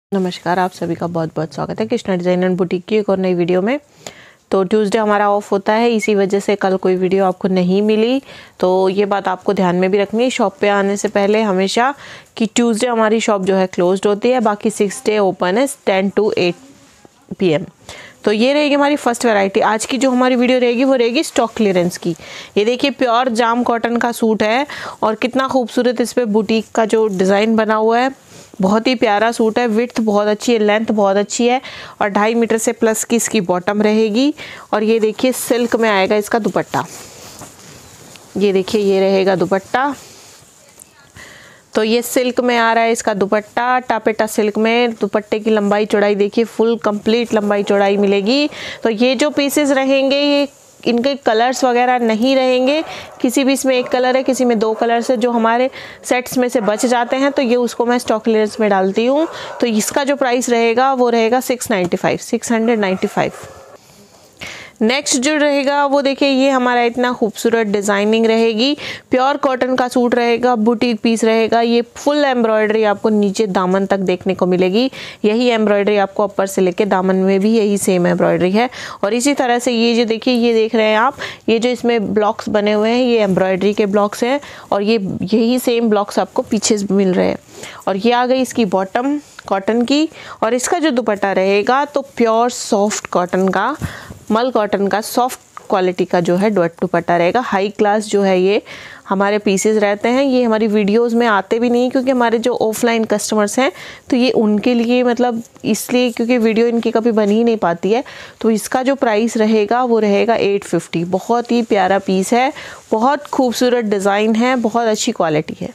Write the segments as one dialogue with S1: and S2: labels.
S1: नमस्कार, आप सभी का बहुत बहुत स्वागत है कृष्णा डिज़ाइन एंड बुटीक की एक और नई वीडियो में। तो ट्यूसडे हमारा ऑफ होता है, इसी वजह से कल कोई वीडियो आपको नहीं मिली। तो ये बात आपको ध्यान में भी रखनी है शॉप पे आने से पहले हमेशा कि ट्यूसडे हमारी शॉप जो है क्लोज्ड होती है, बाकी 6 डे ओपन है 10 to 8 PM। तो ये रहेगी हमारी फर्स्ट वैरायटी। आज की जो हमारी वीडियो रहेगी वो रहेगी स्टॉक क्लियरेंस की। ये देखिए प्योर जाम कॉटन का सूट है और कितना खूबसूरत इस पे बुटीक का जो डिज़ाइन बना हुआ है, बहुत ही प्यारा सूट है। विड्थ बहुत अच्छी है, लेंथ बहुत अच्छी है और 2.5 मीटर से प्लस की इसकी बॉटम रहेगी। और ये देखिए सिल्क में आएगा इसका दुपट्टा। ये देखिए ये रहेगा दुपट्टा। तो ये सिल्क में आ रहा है इसका दुपट्टा, टापेटा सिल्क में। दुपट्टे की लंबाई चौड़ाई देखिए, फुल कंप्लीट लंबाई चौड़ाई मिलेगी। तो ये जो पीसेस रहेंगे ये इनके कलर्स वगैरह नहीं रहेंगे, किसी भी इसमें एक कलर है, किसी में 2 कलर्स है। जो हमारे सेट्स में से बच जाते हैं तो ये उसको मैं स्टॉक क्लियरेंस में डालती हूँ। तो इसका जो प्राइस रहेगा वो रहेगा 695। नेक्स्ट जो रहेगा वो देखिए ये हमारा इतना खूबसूरत डिज़ाइनिंग रहेगी, प्योर कॉटन का सूट रहेगा, बुटीक पीस रहेगा। ये फुल एम्ब्रॉयडरी आपको नीचे दामन तक देखने को मिलेगी। यही एम्ब्रॉयडरी आपको अपर से लेके दामन में भी यही सेम एम्ब्रॉयडरी है। और इसी तरह से ये जो देखिए ये देख रहे हैं आप, ये जो इसमें ब्लॉक्स बने हुए हैं ये एम्ब्रॉयडरी के ब्लॉक्स हैं और ये यही सेम ब्लॉक्स आपको पीछे मिल रहे हैं। और ये आ गई इसकी बॉटम कॉटन की। और इसका जो दुपट्टा रहेगा तो प्योर सॉफ्ट कॉटन का, मल कॉटन का सॉफ्ट क्वालिटी का जो है दुपट्टा रहेगा। हाई क्लास जो है ये हमारे पीसेस रहते हैं। ये हमारी वीडियोस में आते भी नहीं क्योंकि हमारे जो ऑफलाइन कस्टमर्स हैं तो ये उनके लिए मतलब इसलिए क्योंकि वीडियो इनकी कभी बन ही नहीं पाती है। तो इसका जो प्राइस रहेगा वो रहेगा 850। बहुत ही प्यारा पीस है, बहुत खूबसूरत डिज़ाइन है, बहुत अच्छी क्वालिटी है।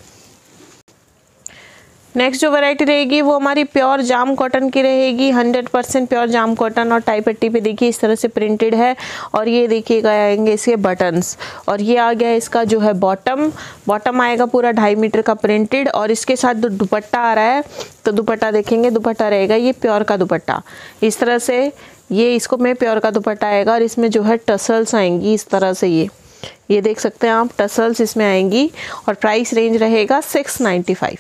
S1: नेक्स्ट जो वैरायटी रहेगी वो हमारी प्योर जाम कॉटन की रहेगी, 100% प्योर जाम कॉटन। और टाई पट्टी पे देखिए इस तरह से प्रिंटेड है। और ये देखिएगा आएंगे इसके बटन्स। और ये आ गया इसका जो है बॉटम आएगा पूरा 2.5 मीटर का प्रिंटेड। और इसके साथ जो दुपट्टा आ रहा है तो दुपट्टा देखेंगे, दुपट्टा रहेगा ये प्योर का दुपट्टा। इस तरह से ये इसको में प्योर का दुपट्टा आएगा और इसमें जो है टसल्स आएंगी इस तरह से। ये देख सकते हैं आप, टसल्स इसमें आएंगी। और प्राइस रेंज रहेगा 695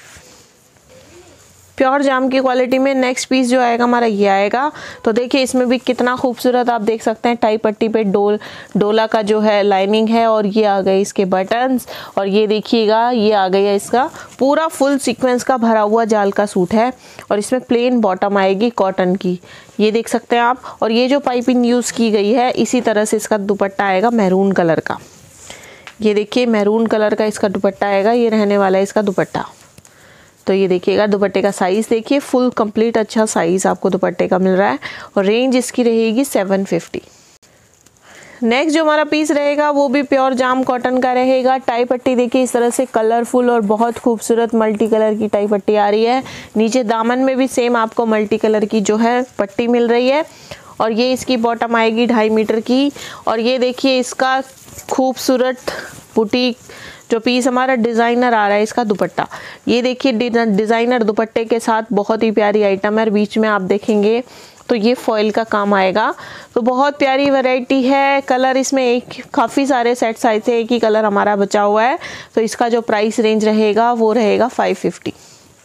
S1: प्योर जाम की क्वालिटी में। नेक्स्ट पीस जो आएगा हमारा ये आएगा। तो देखिए इसमें भी कितना खूबसूरत आप देख सकते हैं, टाई पट्टी पे डोला का जो है लाइनिंग है। और ये आ गए इसके बटन्स। और ये देखिएगा ये आ गया इसका पूरा फुल सीक्वेंस का भरा हुआ जाल का सूट है। और इसमें प्लेन बॉटम आएगी कॉटन की, ये देख सकते हैं आप। और ये जो पाइपिंग यूज़ की गई है इसी तरह से इसका दुपट्टा आएगा मैरून कलर का। ये देखिए मैरून कलर का इसका दुपट्टा आएगा, ये रहने वाला है इसका दुपट्टा। तो ये देखिएगा दुपट्टे का साइज़ देखिए, फुल कंप्लीट अच्छा साइज़ आपको दुपट्टे का मिल रहा है। और रेंज इसकी रहेगी 750। नेक्स्ट जो हमारा पीस रहेगा वो भी प्योर जाम कॉटन का रहेगा। टाई पट्टी देखिए इस तरह से कलरफुल और बहुत खूबसूरत मल्टी कलर की टाई पट्टी आ रही है। नीचे दामन में भी सेम आपको मल्टी कलर की जो है पट्टी मिल रही है। और ये इसकी बॉटम आएगी 2.5 मीटर की। और ये देखिए इसका खूबसूरत बुटीक जो पीस हमारा डिज़ाइनर आ रहा है इसका दुपट्टा। ये देखिए डिज़ाइनर दुपट्टे के साथ बहुत ही प्यारी आइटम है। और बीच में आप देखेंगे तो ये फॉइल का काम आएगा। तो बहुत प्यारी वैरायटी है। कलर इसमें एक काफ़ी सारे सेट्स आए थे, एक ही कलर हमारा बचा हुआ है। तो इसका जो प्राइस रेंज रहेगा वो रहेगा 550।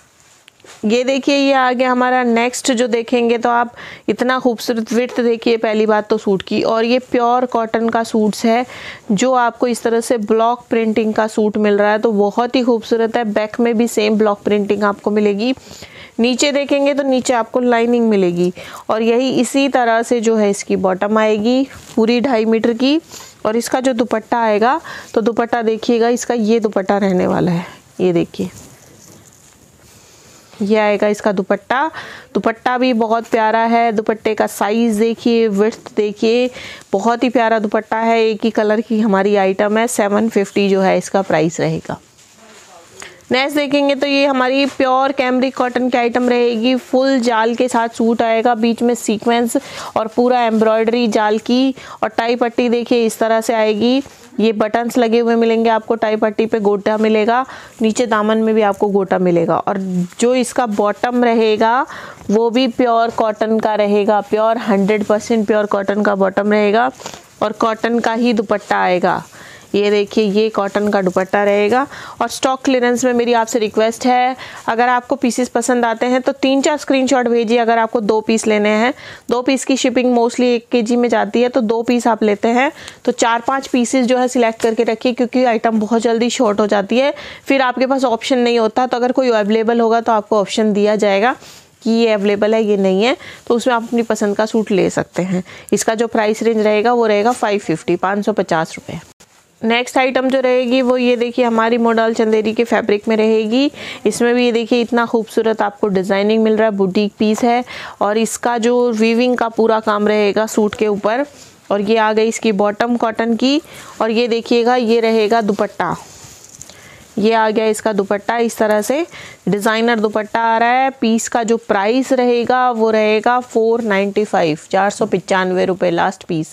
S1: ये देखिए ये आ गया हमारा नेक्स्ट जो देखेंगे तो आप, इतना खूबसूरत विड्थ देखिए पहली बात तो सूट की। और ये प्योर कॉटन का सूट्स है जो आपको इस तरह से ब्लॉक प्रिंटिंग का सूट मिल रहा है। तो बहुत ही खूबसूरत है। बैक में भी सेम ब्लॉक प्रिंटिंग आपको मिलेगी। नीचे देखेंगे तो नीचे आपको लाइनिंग मिलेगी। और यही इसी तरह से जो है इसकी बॉटम आएगी पूरी 2.5 मीटर की। और इसका जो दुपट्टा आएगा तो दुपट्टा देखिएगा इसका ये दुपट्टा रहने वाला है। ये देखिए ये आएगा इसका दुपट्टा भी बहुत प्यारा है। दुपट्टे का साइज़ देखिए, विड्थ देखिए, बहुत ही प्यारा दुपट्टा है। एक ही कलर की हमारी आइटम है। 750 जो है इसका प्राइस रहेगा। नेक्स्ट देखेंगे तो ये हमारी प्योर कैमरिक कॉटन की आइटम रहेगी। फुल जाल के साथ सूट आएगा, बीच में सीक्वेंस और पूरा एम्ब्रॉयडरी जाल की। और टाई पट्टी देखिए इस तरह से आएगी। ये बटन्स लगे हुए मिलेंगे आपको, टाई पट्टी पे गोटा मिलेगा, नीचे दामन में भी आपको गोटा मिलेगा। और जो इसका बॉटम रहेगा वो भी प्योर कॉटन का रहेगा, प्योर 100% प्योर कॉटन का बॉटम रहेगा। और कॉटन का ही दुपट्टा आएगा। ये देखिए ये कॉटन का दुपट्टा रहेगा। और स्टॉक क्लियरेंस में मेरी आपसे रिक्वेस्ट है, अगर आपको पीसेस पसंद आते हैं तो 3-4 स्क्रीनशॉट भेजिए। अगर आपको 2 पीस लेने हैं, 2 पीस की शिपिंग मोस्टली 1 kg में जाती है, तो 2 पीस आप लेते हैं तो 4-5 पीसेस जो है सिलेक्ट करके रखिए, क्योंकि आइटम बहुत जल्दी शॉर्ट हो जाती है, फिर आपके पास ऑप्शन नहीं होता। तो अगर कोई अवेलेबल होगा तो आपको ऑप्शन दिया जाएगा कि ये अवेलेबल है, ये नहीं है, तो उसमें आप अपनी पसंद का सूट ले सकते हैं। इसका जो प्राइस रेंज रहेगा वो रहेगा 550 रुपये। नेक्स्ट आइटम जो रहेगी वो ये देखिए हमारी मोडाल चंदेरी के फैब्रिक में रहेगी। इसमें भी ये देखिए इतना खूबसूरत आपको डिज़ाइनिंग मिल रहा है, बुटीक पीस है। और इसका जो वीविंग का पूरा काम रहेगा सूट के ऊपर। और ये आ गई इसकी बॉटम कॉटन की। और ये देखिएगा ये रहेगा दुपट्टा, ये आ गया इसका दुपट्टा। इस तरह से डिज़ाइनर दुपट्टा आ रहा है। पीस का जो प्राइस रहेगा वो रहेगा 495 रुपये last piece.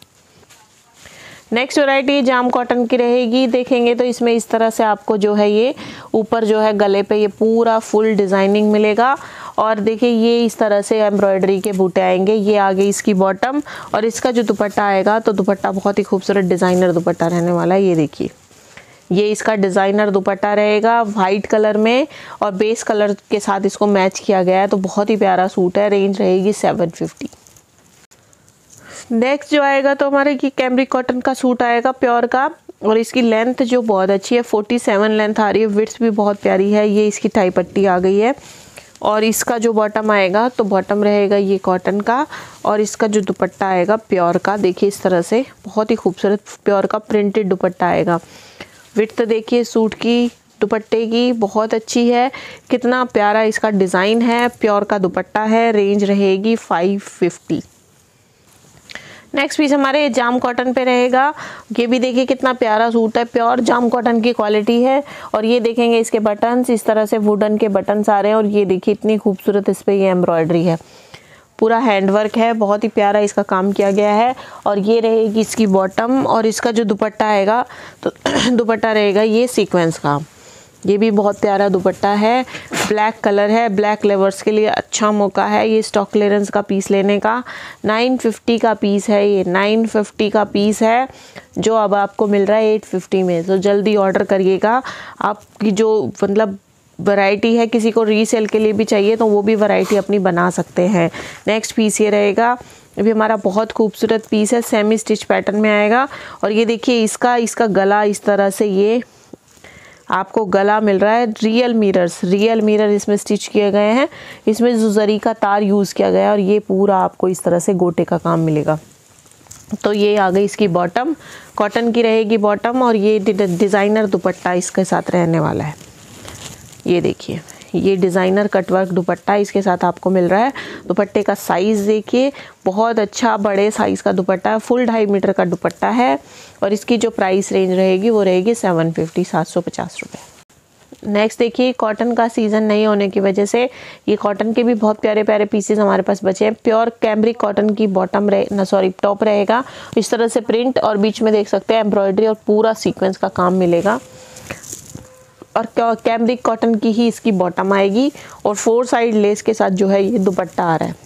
S1: Next variety jam cotton की रहेगी। देखेंगे तो इसमें इस तरह से आपको जो है ये ऊपर जो है गले पे ये पूरा फुल डिज़ाइनिंग मिलेगा। और देखिए ये इस तरह से एम्ब्रॉयडरी के बूटे आएंगे। ये आ गई इसकी बॉटम। और इसका जो दुपट्टा आएगा तो दुपट्टा बहुत ही खूबसूरत डिज़ाइनर दुपट्टा रहने वाला है। ये देखिए ये इसका डिज़ाइनर दुपट्टा रहेगा वाइट कलर में, और बेस कलर के साथ इसको मैच किया गया है, तो बहुत ही प्यारा सूट है। रेंज रहेगी 750। नेक्स्ट जो आएगा तो हमारे की कैमरिक कॉटन का सूट आएगा प्योर का। और इसकी लेंथ जो बहुत अच्छी है, 47 लेंथ आ रही है। विड्थ भी बहुत प्यारी है। ये इसकी टाई पट्टी आ गई है। और इसका जो बॉटम आएगा तो बॉटम रहेगा ये कॉटन का। और इसका जो दुपट्टा आएगा प्योर का, देखिए इस तरह से बहुत ही खूबसूरत प्योर का प्रिंटेड दुपट्टा आएगा। विड्थ देखिए सूट की, दुपट्टे की बहुत अच्छी है। कितना प्यारा इसका डिज़ाइन है। प्योर का दुपट्टा है। रेंज रहेगी 550। नेक्स्ट पीस हमारे जाम कॉटन पे रहेगा। ये भी देखिए कितना प्यारा सूट है, प्योर जाम कॉटन की क्वालिटी है। और ये देखेंगे इसके बटन्स इस तरह से वुडन के बटन्स आ रहे हैं। और ये देखिए इतनी खूबसूरत इस पर ये एम्ब्रॉयडरी है, पूरा हैंडवर्क है, बहुत ही प्यारा इसका काम किया गया है। और ये रहेगी इसकी बॉटम। और इसका जो दुपट्टा आएगा तो दुपट्टा रहेगा ये सीक्वेंस का। ये भी बहुत प्यारा दुपट्टा है, ब्लैक कलर है। ब्लैक लवर्स के लिए अच्छा मौका है ये स्टॉक क्लियरेंस का पीस लेने का। 950 का पीस है ये, 950 का पीस है, जो अब आपको मिल रहा है 850 में। तो जल्दी ऑर्डर करिएगा। आपकी जो मतलब वैरायटी है, किसी को रीसेल के लिए भी चाहिए तो वो भी वैरायटी अपनी बना सकते हैं। नेक्स्ट पीस ये रहेगा, ये भी हमारा बहुत खूबसूरत पीस है, सेमी स्टिच पैटर्न में आएगा। और ये देखिए इसका गला इस तरह से ये आपको गला मिल रहा है। रियल मिरर इसमें स्टिच किए गए हैं। इसमें जुजरी का तार यूज़ किया गया है। और ये पूरा आपको इस तरह से गोटे का काम मिलेगा। तो ये आ गई इसकी बॉटम, कॉटन की रहेगी बॉटम। और ये डिज़ाइनर दुपट्टा इसके साथ रहने वाला है। ये देखिए ये डिज़ाइनर कटवर्क दुपट्टा इसके साथ आपको मिल रहा है। दुपट्टे का साइज़ देखिए बहुत अच्छा बड़े साइज़ का दुपट्टा है, फुल 2.5 मीटर का दुपट्टा है। और इसकी जो प्राइस रेंज रहेगी वो रहेगी 750 रुपये। नेक्स्ट देखिए कॉटन का सीज़न नहीं होने की वजह से ये कॉटन के भी बहुत प्यारे प्यारे पीसेस हमारे पास बचे हैं। प्योर कैमरिक कॉटन की टॉप रहेगा इस तरह से प्रिंट, और बीच में देख सकते हैं एम्ब्रॉयडरी और पूरा सीक्वेंस का काम मिलेगा। और कैमरिक कॉटन की ही इसकी बॉटम आएगी। और 4 साइड लेस के साथ जो है ये दुपट्टा आ रहा है।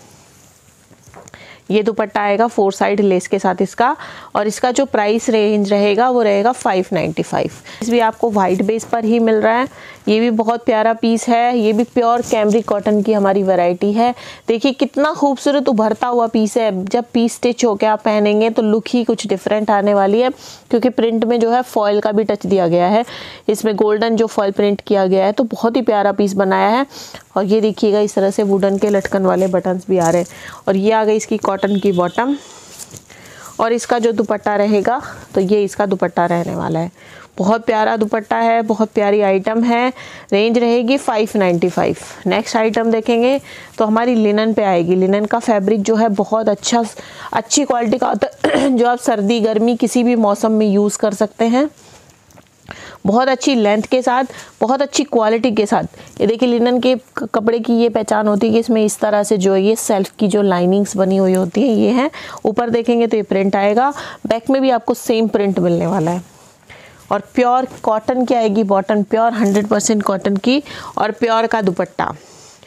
S1: ये दुपट्टा आएगा 4 साइड लेस के साथ इसका। और इसका जो प्राइस रेंज रहेगा वो रहेगा 595। इस भी आपको वाइट बेस पर ही मिल रहा है। ये भी बहुत प्यारा पीस है। ये भी प्योर कैमरिक कॉटन की हमारी वैरायटी है। देखिए कितना खूबसूरत उभरता हुआ पीस है। जब पीस स्टिच होकर आप पहनेंगे तो लुक ही कुछ डिफरेंट आने वाली है, क्योंकि प्रिंट में जो है फॉयल का भी टच दिया गया है। इसमें गोल्डन जो फॉयल प्रिंट किया गया है, तो बहुत ही प्यारा पीस बनाया है। और ये देखिएगा इस तरह से वुडन के लटकन वाले बटन्स भी आ रहे हैं। और ये आ गई इसकी कॉटन की बॉटम। और इसका जो दुपट्टा रहेगा तो ये इसका दुपट्टा रहने वाला है। बहुत प्यारा दुपट्टा है, बहुत प्यारी आइटम है। रेंज रहेगी 595। नेक्स्ट आइटम देखेंगे तो हमारी लिनन पे आएगी। लिनन का फैब्रिक जो है बहुत अच्छी क्वालिटी का होता है, जो आप सर्दी गर्मी किसी भी मौसम में यूज़ कर सकते हैं। बहुत अच्छी लेंथ के साथ, बहुत अच्छी क्वालिटी के साथ। ये देखिए लिनन के कपड़े की ये पहचान होती है कि इसमें इस तरह से जो ये सेल्फ की जो लाइनिंग्स बनी हुई होती है ये है। ऊपर देखेंगे तो ये प्रिंट आएगा, बैक में भी आपको सेम प्रिंट मिलने वाला है। और प्योर कॉटन की आएगी बॉटम, प्योर 100% कॉटन की। और प्योर का दुपट्टा,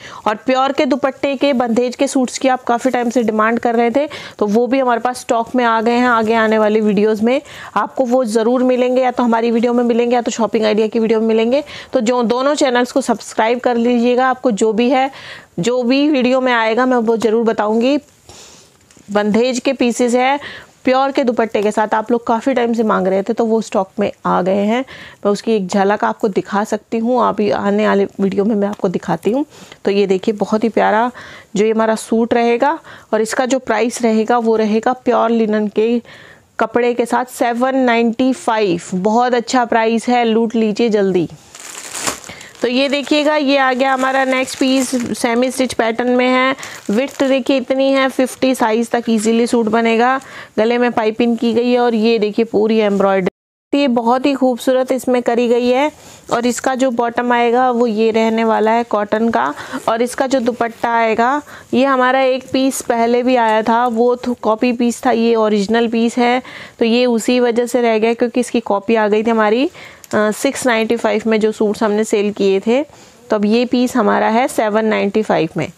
S1: और प्योर के दुपट्टे के बंदेज के सूट्स की आप काफ़ी टाइम से डिमांड कर रहे थे, तो वो भी हमारे पास स्टॉक में आ गए हैं। आगे आने वाली वीडियोस में आपको वो ज़रूर मिलेंगे, या तो हमारी वीडियो में मिलेंगे या तो शॉपिंग आइडिया की वीडियो में मिलेंगे। तो जो दोनों चैनल्स को सब्सक्राइब कर लीजिएगा, आपको जो भी वीडियो में आएगा मैं वो ज़रूर बताऊँगी। बंदेज के पीसेस है प्योर के दुपट्टे के साथ, आप लोग काफ़ी टाइम से मांग रहे थे, तो वो स्टॉक में आ गए हैं। मैं उसकी एक झलक आपको दिखा सकती हूँ, अभी आने वाले वीडियो में मैं आपको दिखाती हूँ। तो ये देखिए बहुत ही प्यारा जो ये हमारा सूट रहेगा, और इसका जो प्राइस रहेगा वो रहेगा प्योर लिनन के कपड़े के साथ 795। बहुत अच्छा प्राइस है, लूट लीजिए जल्दी। तो ये देखिएगा, ये आ गया हमारा next piece, semi stitch pattern में है। विड्थ देखिए इतनी है, 50 साइज तक इजीली सूट बनेगा। गले में पाइपिंग की गई है, और ये देखिए पूरी एम्ब्रॉयडरी, ये बहुत ही खूबसूरत इसमें करी गई है। और इसका जो बॉटम आएगा वो ये रहने वाला है कॉटन का, और इसका जो दुपट्टा आएगा, ये हमारा एक पीस पहले भी आया था, वो कॉपी पीस था, ये ओरिजिनल पीस है। तो ये उसी वजह से रह गया क्योंकि इसकी कॉपी आ गई थी हमारी 695 में जो सूट्स हमने सेल किए थे। तो अब ये पीस हमारा है 795 में।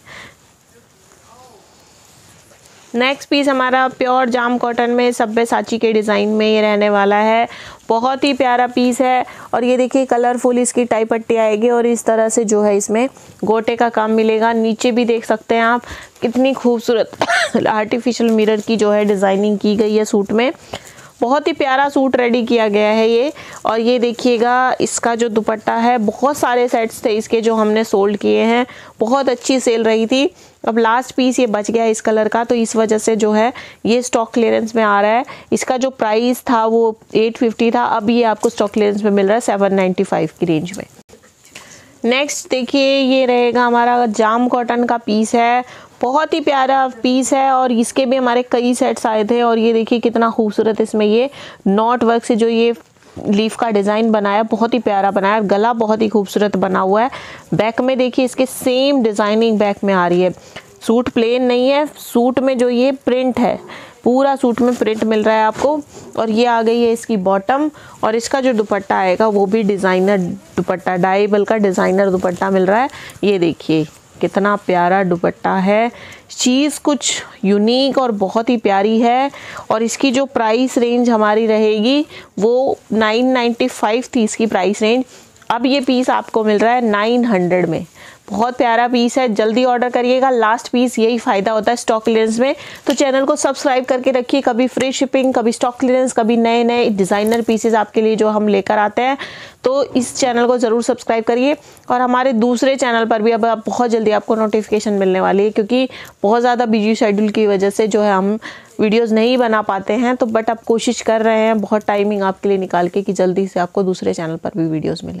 S1: नेक्स्ट पीस हमारा प्योर जाम कॉटन में सब्यसाची के डिज़ाइन में ये रहने वाला है। बहुत ही प्यारा पीस है, और ये देखिए कलरफुल इसकी टाई पट्टी आएगी, और इस तरह से जो है इसमें गोटे का काम मिलेगा। नीचे भी देख सकते हैं आप कितनी खूबसूरत आर्टिफिशियल मिरर की जो है डिज़ाइनिंग की गई है सूट में। बहुत ही प्यारा सूट रेडी किया गया है ये। और ये देखिएगा इसका जो दुपट्टा है, बहुत सारे सेट्स थे इसके जो हमने सोल्ड किए हैं, बहुत अच्छी सेल रही थी। अब लास्ट पीस ये बच गया इस कलर का, तो इस वजह से जो है ये स्टॉक क्लियरेंस में आ रहा है। इसका जो प्राइस था वो 850 था, अब ये आपको स्टॉक क्लियरेंस में मिल रहा है 795 की रेंज में। नेक्स्ट देखिए, ये रहेगा हमारा जाम कॉटन का पीस है। बहुत ही प्यारा पीस है, और इसके भी हमारे कई सेट्स आए थे। और ये देखिए कितना खूबसूरत इसमें ये नॉट वर्क से जो ये लीफ का डिज़ाइन बनाया, बहुत ही प्यारा बनाया। गला बहुत ही खूबसूरत बना हुआ है। बैक में देखिए इसके सेम डिज़ाइनिंग बैक में आ रही है। सूट प्लेन नहीं है, सूट में जो ये प्रिंट है, पूरा सूट में प्रिंट मिल रहा है आपको। और ये आ गई है इसकी बॉटम, और इसका जो दुपट्टा आएगा वो भी डिज़ाइनर दुपट्टा, डाइबल का डिज़ाइनर दुपट्टा मिल रहा है। ये देखिए कितना प्यारा दुपट्टा है। चीज़ कुछ यूनिक और बहुत ही प्यारी है। और इसकी जो प्राइस रेंज हमारी रहेगी वो 995 थी इसकी प्राइस रेंज, अब ये पीस आपको मिल रहा है 900 में। बहुत प्यारा पीस है, जल्दी ऑर्डर करिएगा। लास्ट पीस, यही फ़ायदा होता है स्टॉक क्लियरेंस में। तो चैनल को सब्सक्राइब करके रखिए, कभी फ्री शिपिंग, कभी स्टॉक क्लियरेंस, कभी नए नए डिज़ाइनर पीसेस आपके लिए जो हम लेकर आते हैं। तो इस चैनल को ज़रूर सब्सक्राइब करिए। और हमारे दूसरे चैनल पर भी अब बहुत जल्दी आपको नोटिफिकेशन मिलने वाली है, क्योंकि बहुत ज़्यादा बिजी शेड्यूल की वजह से जो है हम वीडियोज़ नहीं बना पाते हैं। तो बट अब कोशिश कर रहे हैं बहुत टाइमिंग आपके लिए निकाल के कि जल्दी से आपको दूसरे चैनल पर भी वीडियोज़ मिले।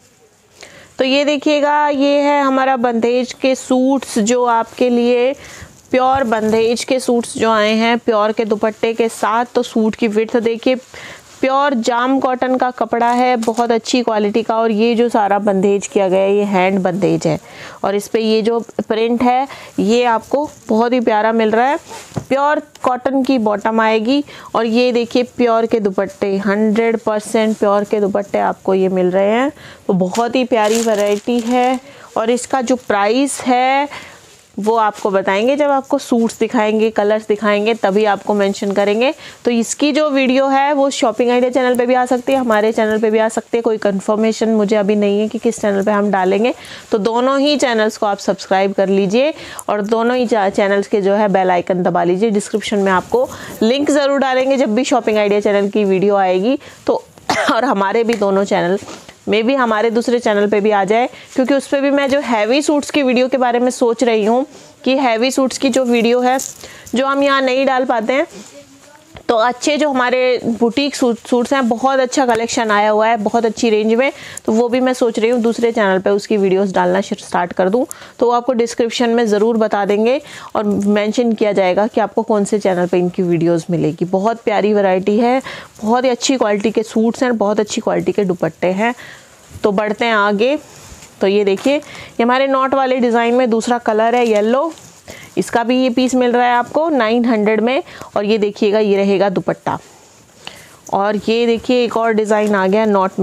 S1: तो ये देखिएगा, ये है हमारा बंदेज के सूट्स जो आपके लिए प्योर बंदेज के सूट्स जो आए हैं प्योर के दुपट्टे के साथ। तो सूट की विड्थ देखिए, प्योर जाम कॉटन का कपड़ा है, बहुत अच्छी क्वालिटी का। और ये जो सारा बंदेज किया गया है ये हैंड बंदेज है, और इस पे ये जो प्रिंट है ये आपको बहुत ही प्यारा मिल रहा है। प्योर कॉटन की बॉटम आएगी, और ये देखिए प्योर के दुपट्टे, 100% प्योर के दुपट्टे आपको ये मिल रहे हैं। तो बहुत ही प्यारी वैरायटी है। और इसका जो प्राइस है वो आपको बताएंगे जब आपको सूट्स दिखाएंगे, कलर्स दिखाएंगे, तभी आपको मेंशन करेंगे। तो इसकी जो वीडियो है वो शॉपिंग आइडिया चैनल पे भी आ सकती है, हमारे चैनल पे भी आ सकती है। कोई कंफर्मेशन मुझे अभी नहीं है कि किस चैनल पे हम डालेंगे। तो दोनों ही चैनल्स को आप सब्सक्राइब कर लीजिए, और दोनों ही चैनल्स के जो है बेल आइकन दबा लीजिए। डिस्क्रिप्शन में आपको लिंक ज़रूर डालेंगे जब भी शॉपिंग आइडिया चैनल की वीडियो आएगी। तो और हमारे भी दोनों चैनल में भी हमारे दूसरे चैनल पे भी आ जाए, क्योंकि उस पर भी मैं जो हैवी सूट्स की वीडियो के बारे में सोच रही हूँ कि हैवी सूट्स की जो वीडियो है जो हम यहाँ नहीं डाल पाते हैं, तो अच्छे जो हमारे बुटीक सूट्स हैं, बहुत अच्छा कलेक्शन आया हुआ है बहुत अच्छी रेंज में। तो वो भी मैं सोच रही हूँ दूसरे चैनल पे उसकी वीडियोस डालना स्टार्ट कर दूँ। तो वो आपको डिस्क्रिप्शन में ज़रूर बता देंगे, और मेंशन किया जाएगा कि आपको कौन से चैनल पे इनकी वीडियोस मिलेगी। बहुत प्यारी वैरायटी है, बहुत ही अच्छी क्वालिटी के सूट्स हैं, बहुत अच्छी क्वालिटी के दुपट्टे हैं। तो बढ़ते हैं आगे। तो ये देखिए, ये हमारे नॉट वाले डिज़ाइन में दूसरा कलर है येलो। इसका भी ये पीस मिल रहा है आपको 900 में। और ये देखिएगा, ये रहेगा दुपट्टा। और ये देखिए एक और डिज़ाइन आ गया नॉट में ही,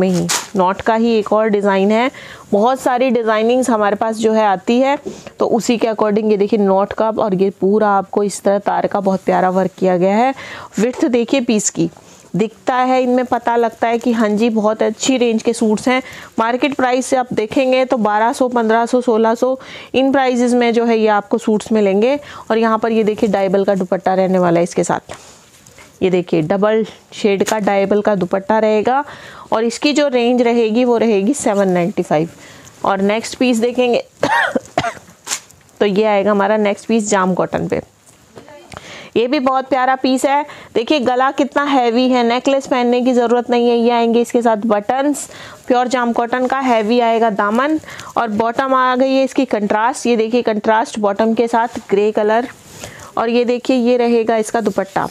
S1: नॉट का ही एक और डिज़ाइन है। बहुत सारी डिज़ाइनिंग्स हमारे पास जो है आती है, तो उसी के अकॉर्डिंग ये देखिए नॉट का, और ये पूरा आपको इस तरह तार का बहुत प्यारा वर्क किया गया है। विड्थ देखिए पीस की दिखता है, इनमें पता लगता है कि हाँ जी बहुत अच्छी रेंज के सूट्स हैं। मार्केट प्राइस से आप देखेंगे तो 1200, 1500, 1600 इन प्राइजेस में जो है ये आपको सूट्स मिलेंगे। और यहाँ पर ये देखिए डाइबल का दुपट्टा रहने वाला है इसके साथ। ये देखिए डबल शेड का डाइबल का दुपट्टा रहेगा और इसकी जो रेंज रहेगी वो रहेगी 795। और नेक्स्ट पीस देखेंगे तो ये आएगा हमारा नेक्स्ट पीस जाम कॉटन पे। ये भी बहुत प्यारा पीस है। देखिए गला कितना हैवी है, नेकलेस पहनने की ज़रूरत नहीं है। ये आएंगे इसके साथ बटन्स, प्योर जाम कॉटन का हैवी आएगा दामन, और बॉटम आ गई है इसकी कंट्रास्ट। ये देखिए कंट्रास्ट बॉटम के साथ ग्रे कलर, और ये देखिए ये रहेगा इसका दुपट्टा।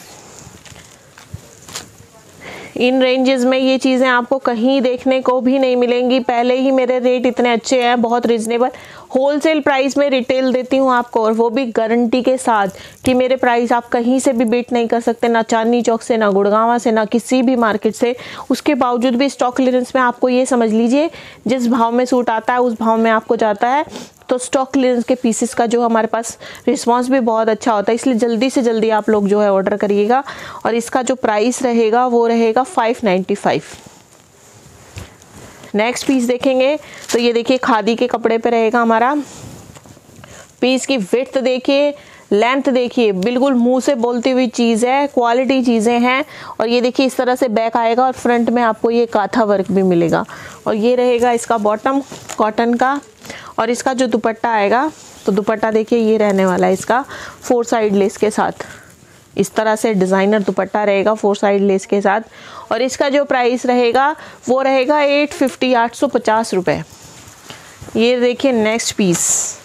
S1: इन रेंजेस में ये चीज़ें आपको कहीं देखने को भी नहीं मिलेंगी। पहले ही मेरे रेट इतने अच्छे हैं, बहुत रिजनेबल होलसेल प्राइस में रिटेल देती हूँ आपको, और वो भी गारंटी के साथ कि मेरे प्राइस आप कहीं से भी बीट नहीं कर सकते, ना चांदनी चौक से, ना गुड़गांवा से, ना किसी भी मार्केट से। उसके बावजूद भी स्टॉक क्लियरेंस में आपको ये समझ लीजिए जिस भाव में सूट आता है उस भाव में आपको जाता है। तो स्टॉक क्लियरेंस के पीसेस का जो हमारे पास रिस्पांस भी बहुत अच्छा होता है, इसलिए जल्दी से जल्दी आप लोग जो है ऑर्डर करिएगा। और इसका जो प्राइस रहेगा वो रहेगा 595। नेक्स्ट पीस देखेंगे तो ये देखिए खादी के कपड़े पे रहेगा हमारा। पीस की विड्थ देखिए, लेंथ देखिए, बिल्कुल मुंह से बोलती हुई चीज़ है, क्वालिटी चीज़ें हैं। और ये देखिए इस तरह से बैक आएगा और फ्रंट में आपको ये काथा वर्क भी मिलेगा। और ये रहेगा इसका बॉटम कॉटन का, और इसका जो दुपट्टा आएगा तो दुपट्टा देखिए ये रहने वाला है इसका 4 साइड लेस के साथ। इस तरह से डिज़ाइनर दुपट्टा रहेगा 4 साइड लेस के साथ। और इसका जो प्राइस रहेगा वो रहेगा 850, 850 रुपये। ये देखिए नेक्स्ट पीस।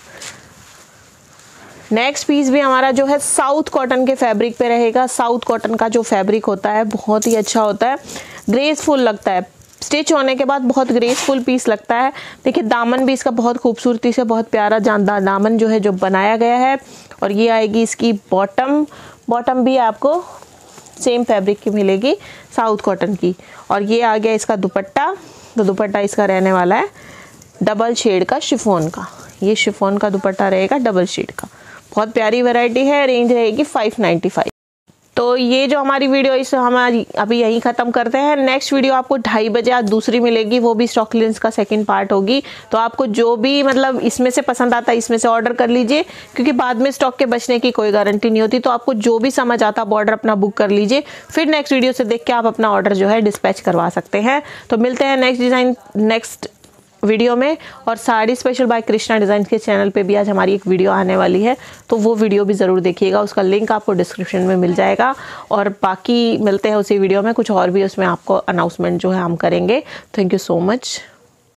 S1: नेक्स्ट पीस भी हमारा जो है साउथ कॉटन के फैब्रिक पे रहेगा। साउथ कॉटन का जो फैब्रिक होता है बहुत ही अच्छा होता है, ग्रेसफुल लगता है, स्टिच होने के बाद बहुत ग्रेसफुल पीस लगता है। देखिए दामन भी इसका बहुत खूबसूरती से बहुत प्यारा जानदार दामन जो है जो बनाया गया है। और ये आएगी इसकी बॉटम। बॉटम भी आपको सेम फैब्रिक की मिलेगी साउथ कॉटन की। और ये आ गया इसका दुपट्टा। तो दुपट्टा इसका रहने वाला है डबल शेड का शिफॉन का। ये शिफॉन का दुपट्टा रहेगा डबल शेड का। बहुत प्यारी वैरायटी है। रेंज रहेगी 595। तो ये जो हमारी वीडियो इस हमारी अभी यहीं ख़त्म करते हैं। नेक्स्ट वीडियो आपको 2:30 बजे आज दूसरी मिलेगी, वो भी स्टॉक क्लियरेंस का सेकंड पार्ट होगी। तो आपको जो भी मतलब इसमें से पसंद आता है इसमें से ऑर्डर कर लीजिए, क्योंकि बाद में स्टॉक के बचने की कोई गारंटी नहीं होती। तो आपको जो भी समझ आता ऑर्डर अपना बुक कर लीजिए, फिर नेक्स्ट वीडियो से देख के आप अपना ऑर्डर जो है डिस्पैच करवा सकते हैं। तो मिलते हैं नेक्स्ट डिज़ाइन नेक्स्ट वीडियो में। और sari special by Krishna design के चैनल पे भी आज हमारी एक वीडियो आने वाली है, तो वो वीडियो भी ज़रूर देखिएगा। उसका लिंक आपको डिस्क्रिप्शन में मिल जाएगा। और बाकी मिलते हैं उसी वीडियो में, कुछ और भी उसमें आपको अनाउंसमेंट जो है हम करेंगे। Thank you so much.